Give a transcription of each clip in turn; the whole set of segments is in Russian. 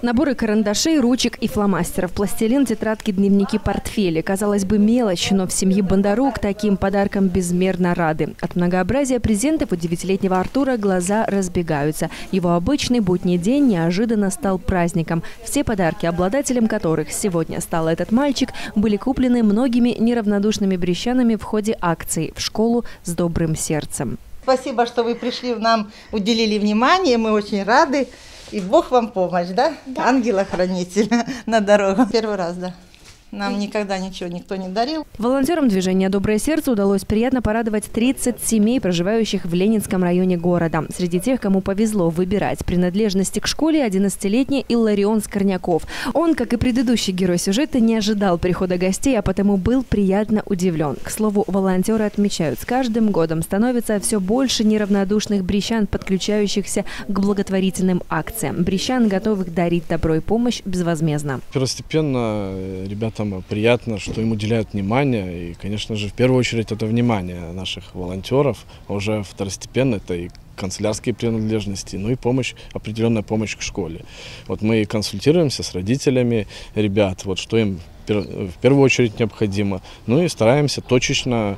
Наборы карандашей, ручек и фломастеров, пластилин, тетрадки, дневники, портфели. Казалось бы, мелочь, но в семье Бондарук таким подаркам безмерно рады. От многообразия презентов у 9-летнего Артура глаза разбегаются. Его обычный будний день неожиданно стал праздником. Все подарки, обладателем которых сегодня стал этот мальчик, были куплены многими неравнодушными брестчанами в ходе акции «В школу с добрым сердцем». Спасибо, что вы пришли, нам уделили внимание, мы очень рады. И Бог вам помощь, да? Да. Ангела-хранителя на дорогу. Первый раз, да. Нам никогда ничего никто не дарил. Волонтерам движения «Доброе сердце» удалось приятно порадовать 30 семей, проживающих в Ленинском районе города. Среди тех, кому повезло выбирать принадлежности к школе, 11-летний Илларион Скорняков. Он, как и предыдущий герой сюжета, не ожидал прихода гостей, а потому был приятно удивлен. К слову, волонтеры отмечают, с каждым годом становится все больше неравнодушных брестчан, подключающихся к благотворительным акциям. Брестчан, готовых дарить добро и помощь безвозмездно. Первостепенно ребята приятно, что им уделяют внимание. И, конечно же, в первую очередь это внимание наших волонтеров. А уже второстепенно это и канцелярские принадлежности, ну и помощь, определенная помощь к школе. Вот мы консультируемся с родителями ребят, вот что им в первую очередь необходимо. Ну и стараемся точечно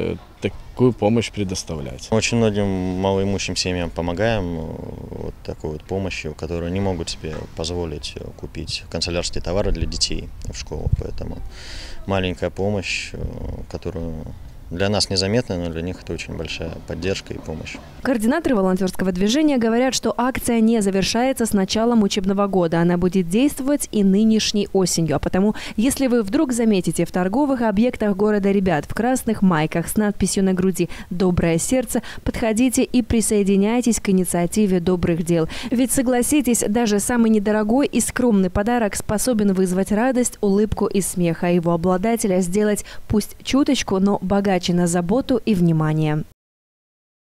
такую помощь предоставлять. Очень многим малоимущим семьям помогаем вот такой вот помощью, которые не могут себе позволить купить канцелярские товары для детей в школу. Поэтому маленькая помощь, которую для нас незаметно, но для них это очень большая поддержка и помощь. Координаторы волонтерского движения говорят, что акция не завершается с началом учебного года. Она будет действовать и нынешней осенью. А потому, если вы вдруг заметите в торговых объектах города ребят в красных майках с надписью на груди «Доброе сердце», подходите и присоединяйтесь к инициативе добрых дел. Ведь, согласитесь, даже самый недорогой и скромный подарок способен вызвать радость, улыбку и смех, а его обладателя сделать пусть чуточку, но богаче на заботу и внимание.